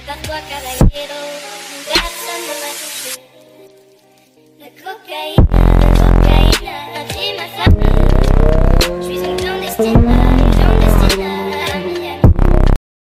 Prépare-toi, caballero, personne ne m'a touché. La cocaïne, dis-moi ça. Je suis une clandestine.